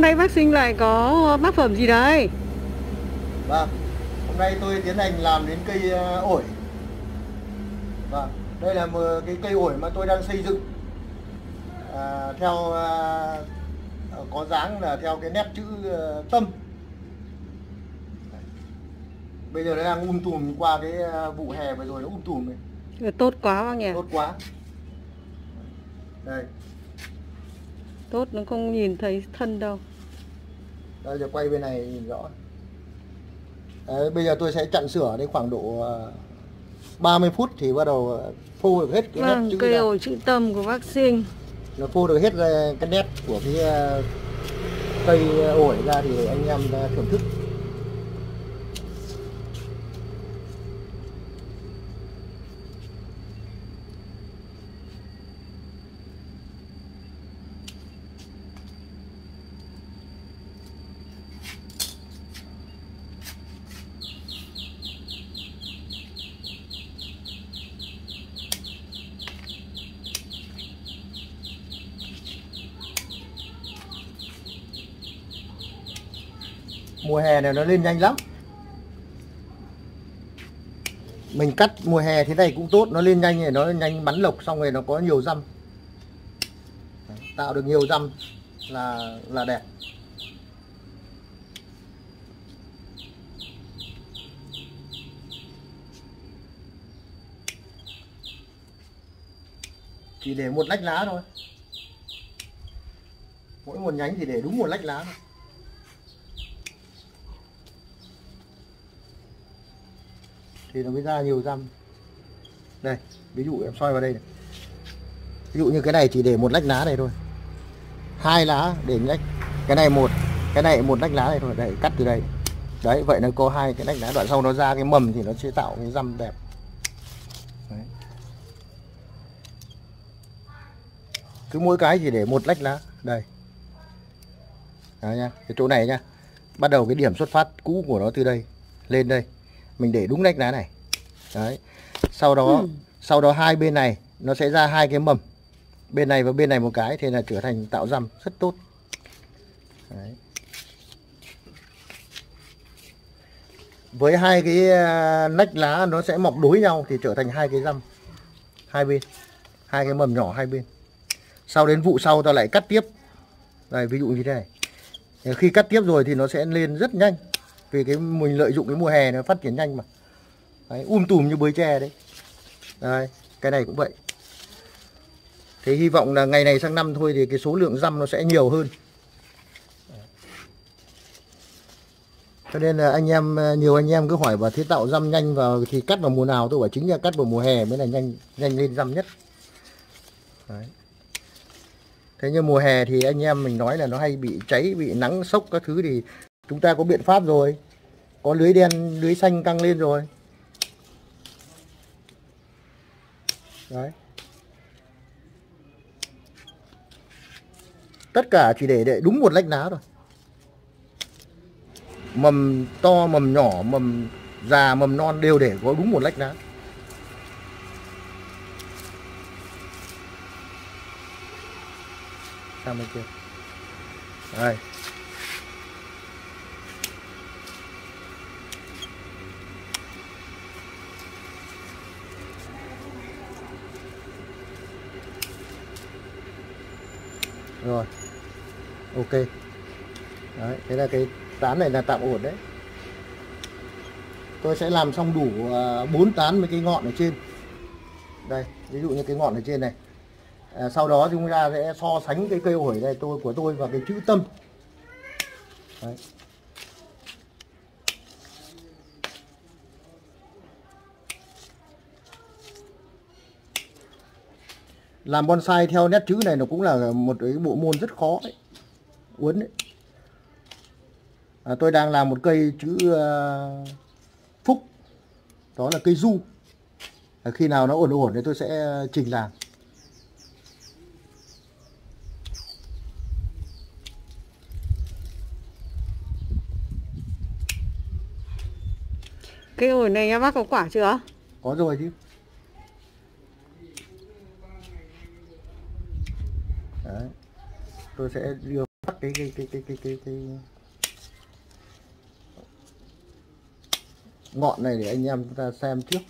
hôm nay bác Sinh lại có bác phẩm gì đấy? Vâng, hôm nay tôi tiến hành làm đến cây ổi. Vâng, đây là một cái cây ổi mà tôi đang xây dựng theo có dáng là theo cái nét chữ tâm. Bây giờ nó đang tùm qua cái vụ hè vừa rồi, nó tùm này. Tốt quá bác nhỉ? Tốt quá. Đây. Tốt, nó không nhìn thấy thân đâu. Đây, giờ quay bên này nhìn rõ. Đấy, bây giờ tôi sẽ chặn sửa đến khoảng độ 30 phút thì bắt đầu phô được hết cái nét chữ cây ra. ổi chữ tâm của bác Sinh. Nó phô được hết ra cái nét của cái cây ổi ra thì anh em thưởng thức. Mùa hè này nó lên nhanh lắm. Mình cắt mùa hè thế này cũng tốt, nó lên nhanh này, nó nhanh bắn lộc, xong rồi nó có nhiều răm. Tạo được nhiều răm là đẹp. Chỉ để một lách lá thôi. Mỗi một nhánh thì để đúng một lách lá thôi. Thì nó mới ra nhiều răm. Đây, ví dụ em soi vào đây này. Ví dụ như cái này chỉ để một lách lá này thôi. 2 lá để lách. Cái này một lách lá này thôi. Đây, cắt từ đây. Đấy, vậy nó có 2 cái lách lá, đoạn sau nó ra cái mầm thì nó sẽ tạo cái răm đẹp. Đấy. Cứ mỗi cái chỉ để một lách lá. Đây. Đấy nha, cái chỗ này nha. Bắt đầu cái điểm xuất phát cũ của nó từ đây lên đây. Mình để đúng lách lá này. Đấy. Sau đó hai bên này nó sẽ ra 2 cái mầm. Bên này và bên này một cái thì là trở thành tạo răm rất tốt. Đấy. Với 2 cái nách lá nó sẽ mọc đối nhau thì trở thành 2 cái răm hai bên, 2 cái mầm nhỏ hai bên. Sau đến vụ sau ta lại cắt tiếp. Đây, ví dụ như thế này. Khi cắt tiếp rồi thì nó sẽ lên rất nhanh. Vì mình lợi dụng cái mùa hè nó phát triển nhanh mà. Đấy, tùm như bới tre đấy. Đây, cái này cũng vậy. Thế hy vọng là ngày này sang năm thôi thì cái số lượng răm nó sẽ nhiều hơn. Cho nên là nhiều anh em cứ hỏi vào thế tạo răm nhanh vào thì cắt vào mùa nào, tôi bảo chính là cắt vào mùa hè mới là nhanh lên răm nhất. Đấy. Thế nhưng mùa hè thì anh em mình nói là nó hay bị cháy, bị nắng sốc các thứ thì chúng ta có biện pháp rồi. Có lưới đen, lưới xanh căng lên rồi. Đấy. Tất cả chỉ để đúng một lách lá thôi. Mầm to, mầm nhỏ, mầm già, mầm non đều để có đúng một lách lá. Sang bên kia. Đây. Rồi. Ok. Đấy, thế là cái tán này là tạm ổn đấy. Tôi sẽ làm xong đủ 4 tán với cái ngọn ở trên. Đây, ví dụ như cái ngọn ở trên này. Sau đó chúng ta sẽ so sánh cái cây ổi này của tôi và cái chữ tâm. Đấy. Làm bonsai theo nét chữ này nó cũng là một cái bộ môn rất khó đấy. Uốn đấy. Tôi đang làm một cây chữ phúc. Đó là cây du. Khi nào nó ổn thì tôi sẽ trình làm. Cây ổi này nha bác có quả chưa? Có rồi chứ. Đấy. Tôi sẽ đưa cái ngọn này để anh em chúng ta xem trước.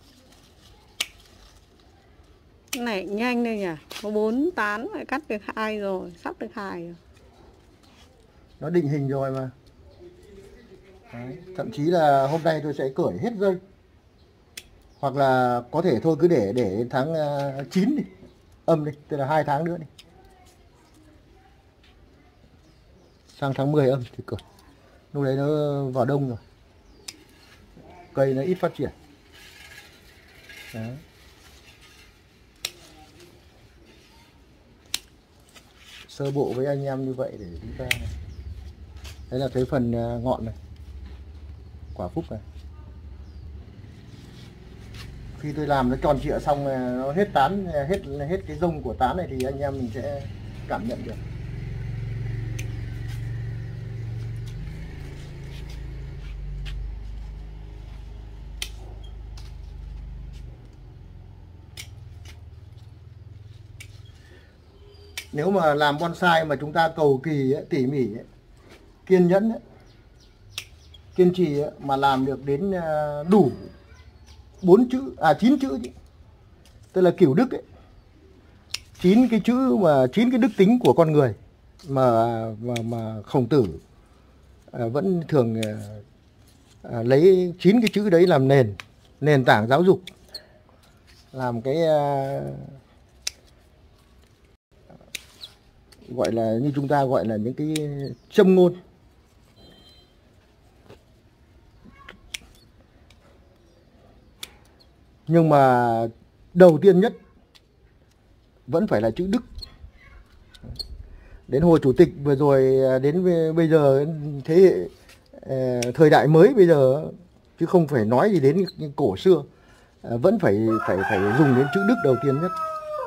Cái này nhanh đây nhỉ, có 4 tán lại cắt được 2 rồi, sắp được 2 rồi. Nó định hình rồi mà. Đấy. Thậm chí là hôm nay tôi sẽ cởi hết dây, hoặc là có thể thôi cứ để tháng 9 đi, âm đi, tức là 2 tháng nữa đi, sang tháng 10 âm thì cởi. Lúc đấy nó vào đông rồi, cây nó ít phát triển. Đấy. Sơ bộ với anh em như vậy để chúng ta, đấy là cái phần ngọn này, quả phúc này. Khi tôi làm nó tròn trịa xong nó hết tán, hết cái rông của tán này thì anh em mình sẽ cảm nhận được. Nếu mà làm bonsai mà chúng ta cầu kỳ ấy, tỉ mỉ ấy, kiên nhẫn ấy, kiên trì ấy, mà làm được đến đủ 9 chữ chứ. Tức là cửu đức ấy. 9 cái chữ mà 9 cái đức tính của con người mà Khổng Tử vẫn thường lấy 9 cái chữ đấy làm nền tảng giáo dục, làm cái gọi là như chúng ta gọi là những cái châm ngôn. Nhưng mà đầu tiên nhất vẫn phải là chữ đức. Đến Hồ Chủ tịch vừa rồi, đến bây giờ thế hệ thời đại mới bây giờ, chứ không phải nói gì đến cổ xưa, vẫn phải dùng đến chữ đức đầu tiên nhất.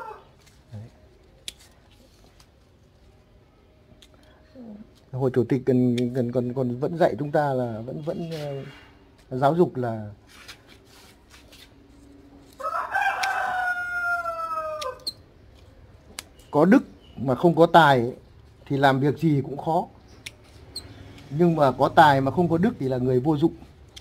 Hồ Chủ tịch còn vẫn dạy chúng ta là vẫn giáo dục là có đức mà không có tài thì làm việc gì cũng khó, nhưng mà có tài mà không có đức thì là người vô dụng.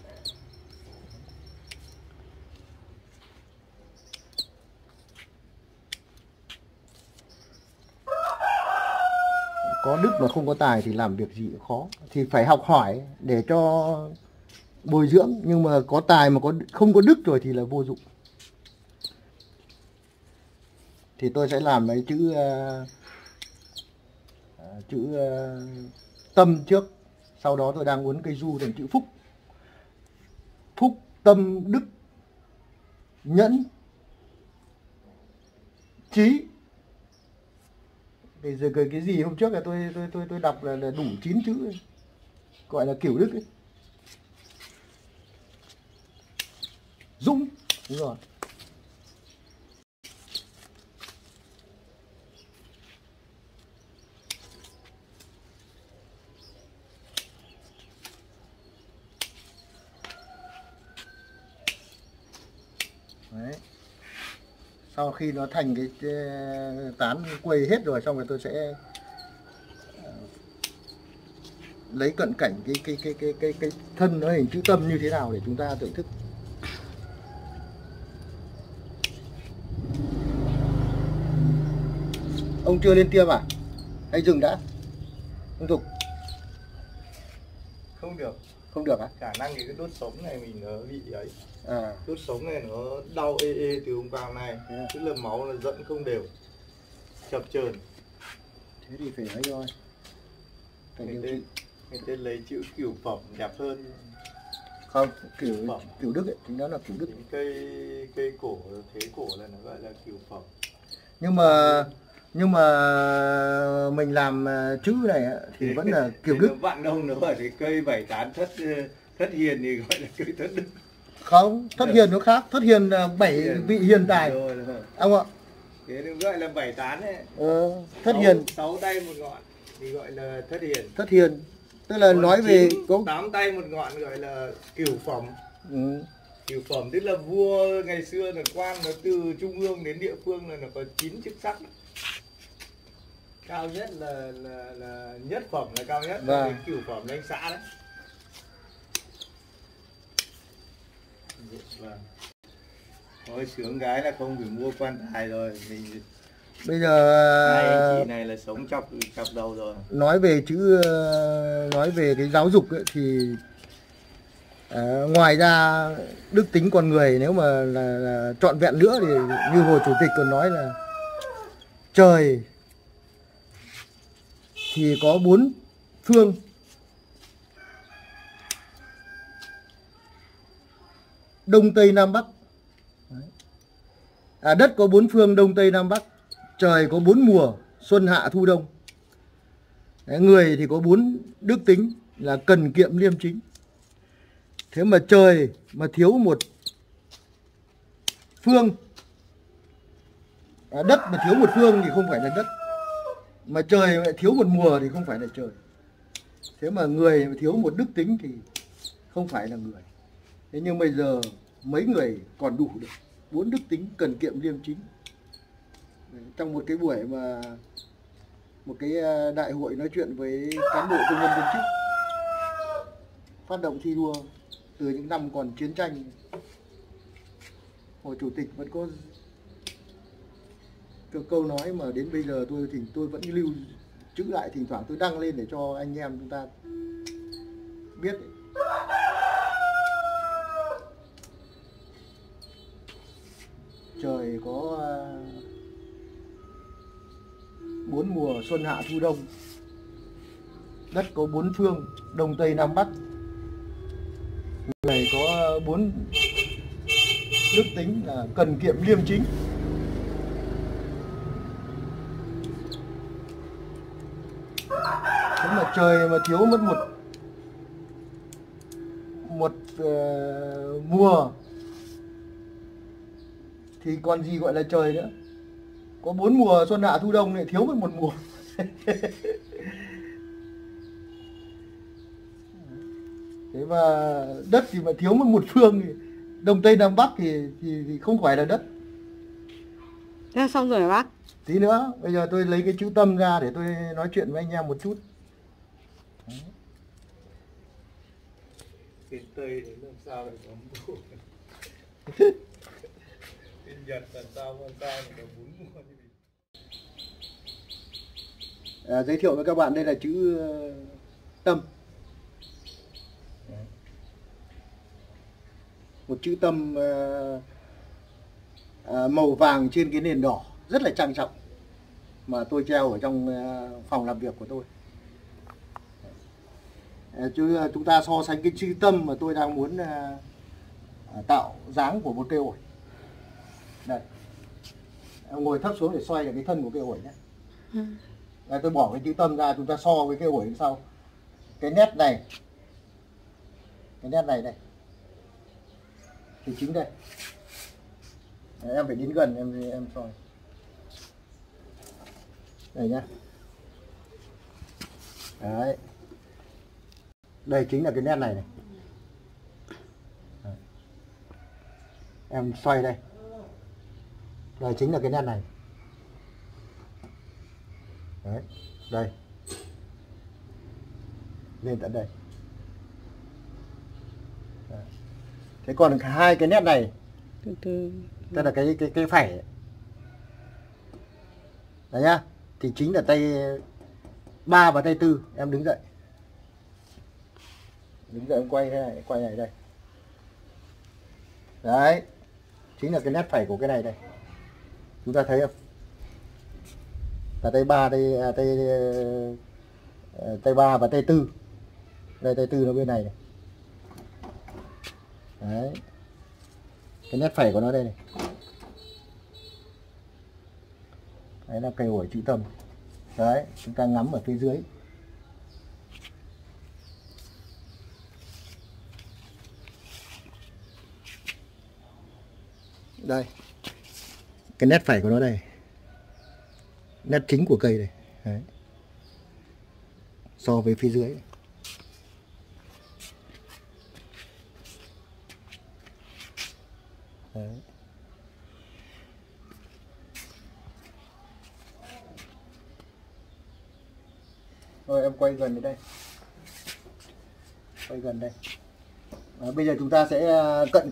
Có đức mà không có tài thì làm việc gì cũng khó, thì phải học hỏi để cho bồi dưỡng, nhưng mà có tài mà không có đức rồi thì là vô dụng. Thì tôi sẽ làm mấy chữ tâm trước, sau đó tôi đang uốn cây du thành chữ phúc. Phúc, tâm, đức, nhẫn, trí. Bây giờ cái gì hôm trước là tôi đọc là đủ 9 chữ ấy, gọi là cửu đức ấy. Dũng, đúng rồi. Đấy. Sau khi nó thành cái tán quây hết rồi, xong rồi tôi sẽ lấy cận cảnh cái thân nó hình chữ tâm như thế nào để chúng ta tự thức. Ông chưa lên tiêm à? Hay dừng đã? Ông Thục? Không được. Không được à? Khả năng cái đốt sống này mình nó bị ấy. À. Đốt sống này nó đau ê từ hôm qua hôm nay. Yeah. Tức là máu nó dẫn không đều, chập chờn. Thế thì phải nói thôi. Phải điều trị. Người ta lấy chữ cửu phẩm đẹp hơn. Không, cửu đức ấy, chính đó là cửu đức. Cây cổ, thế cổ là nó gọi là cửu phẩm. Nhưng mà mình làm chữ này thì vẫn là cửu đức. Vạn đông nó bảo cái cây bảy tán thất hiền thì gọi là cây thất đức. Không, thất hiền nó khác. Thất hiền là 7 vị hiền tài. Ông ạ. Thế nó gọi là bảy tán ấy. Thất hiền 6 tay một ngọn thì gọi là thất hiền. Thất hiền tức là còn nói về có 8 tay một ngọn gọi là cửu phẩm. Cửu phẩm tức là vua ngày xưa là quan, nó từ trung ương đến địa phương là nó có 9 chức sắc. Cao nhất là nhất phẩm là cao nhất, Vâng. đến cửu phẩm là anh xã đấy. Vâng. Thôi sướng gái là không phải mua quan tài rồi, mình Bây giờ hai anh chị này là sống chọc đầu rồi. nói về nói về cái giáo dục ấy, thì ngoài ra đức tính con người nếu mà là trọn vẹn nữa thì như Hồ Chủ tịch còn nói là trời thì có 4 phương, Đông Tây Nam Bắc. Đất có 4 phương Đông Tây Nam Bắc, trời có 4 mùa xuân hạ thu đông. Người thì có 4 đức tính là cần kiệm liêm chính. Thế mà trời mà thiếu một phương, đất mà thiếu một phương thì không phải là đất, mà trời lại thiếu một mùa thì không phải là trời. Thế mà người mà thiếu một đức tính thì không phải là người. Thế nhưng bây giờ mấy người còn đủ được 4 đức tính cần kiệm liêm chính. Trong một cái buổi mà một cái đại hội nói chuyện với cán bộ công nhân viên chức, phát động thi đua từ những năm còn chiến tranh, Hồ Chủ tịch vẫn có câu nói mà đến bây giờ tôi vẫn lưu trữ lại, thỉnh thoảng tôi đăng lên để cho anh em chúng ta biết. Trời có 4 mùa xuân hạ thu đông, đất có 4 phương Đông Tây Nam Bắc, người có 4 đức tính là cần kiệm liêm chính. Thế mà trời mà thiếu mất một mùa thì còn gì gọi là trời nữa. Có 4 mùa xuân hạ thu đông lại thiếu mất một mùa. Thế mà đất thì mà thiếu mất một phương thì Đông Tây Nam Bắc thì không phải là đất. Thế xong rồi hả bác? Tí nữa, bây giờ tôi lấy cái chữ tâm ra để tôi nói chuyện với anh em một chút. Bên Tây thì làm sao lại có mùa. Bên Nhật làm sao lại có 4 mùa như vậy. Giới thiệu với các bạn đây là chữ tâm. Một chữ tâm màu vàng trên cái nền đỏ, rất là trang trọng, mà tôi treo ở trong phòng làm việc của tôi. Chúng ta so sánh cái chữ tâm mà tôi đang muốn tạo dáng của một cây ổi. Đây, em ngồi thấp xuống để xoay được cái thân của cây ổi nhé. Đây, tôi bỏ cái chữ tâm ra, chúng ta so với cây ổi như sau. Cái nét này, đây thì chính đây. Đấy, em phải đến gần em soi. Đây nhá. Đấy. Đây chính là cái nét này. Đấy. Em xoay đây. Đây chính là cái nét này. Đấy, đây. Lên tận đây. Đấy. Thế còn hai cái nét này, tức là cái phẩy đấy nhá, thì chính là tay 3 và tay 4. Em đứng dậy em quay thế này, quay này đây. Đấy, chính là cái nét phẩy của cái này đây. Chúng ta thấy không? Là tay 3, tay 3 và tay 4. Đây tay 4 nó bên này này. Đấy. Cái nét phẩy của nó đây này. Đấy là cây ổi chữ tâm. Đấy, chúng ta ngắm ở phía dưới. Đây. Cái nét phẩy của nó đây. Nét chính của cây đây. Đấy. So với phía dưới. Đấy. Rồi em quay gần đây. Quay gần đây. Bây giờ chúng ta sẽ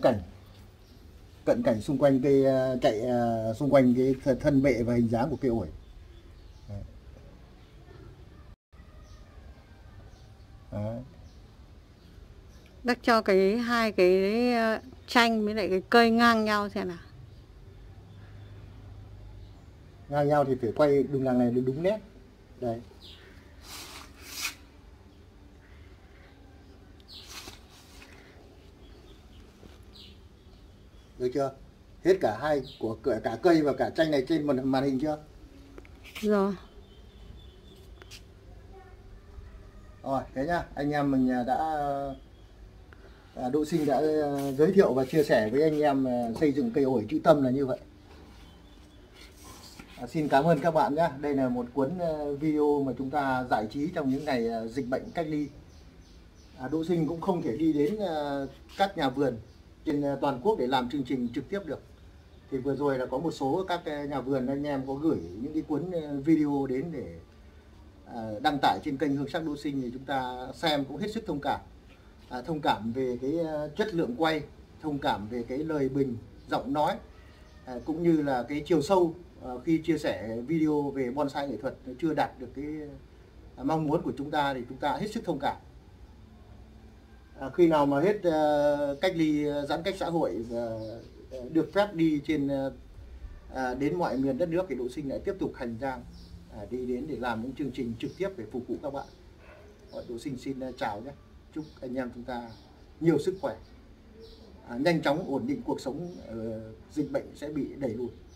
cận cảnh xung quanh cây, chạy xung quanh cái thân bệ và hình dáng của cây ổi. Đấy. Bác cho hai cái chanh với lại cái cây ngang nhau xem nào. Ngang nhau thì phải quay đường làng này đúng nét. Đây. Được chưa? Hết cả hai của cả cây và cả chanh này trên một màn hình chưa? Rồi. Rồi, thế nhá. Anh em mình đã Đỗ Sinh đã giới thiệu và chia sẻ với anh em xây dựng cây ổi chữ Tâm là như vậy. Xin cảm ơn các bạn nhé. Đây là một cuốn video mà chúng ta giải trí trong những ngày dịch bệnh cách ly. Đỗ Sinh cũng không thể đi đến các nhà vườn trên toàn quốc để làm chương trình trực tiếp được. Thì vừa rồi là có một số các nhà vườn anh em có gửi những cái cuốn video đến để đăng tải trên kênh Hương Sắc Đỗ Sinh, thì chúng ta xem cũng hết sức thông cảm. Thông cảm về cái chất lượng quay, thông cảm về cái lời bình, giọng nói, cũng như là cái chiều sâu khi chia sẻ video về bonsai nghệ thuật chưa đạt được cái mong muốn của chúng ta, thì chúng ta hết sức thông cảm. Khi nào mà hết cách ly giãn cách xã hội và được phép đi đến mọi miền đất nước thì Đỗ Sinh lại tiếp tục hành trang đi đến để làm những chương trình trực tiếp để phục vụ các bạn. Đỗ Sinh xin chào nhé. Chúc anh em chúng ta nhiều sức khỏe, nhanh chóng ổn định cuộc sống, dịch bệnh sẽ bị đẩy lùi.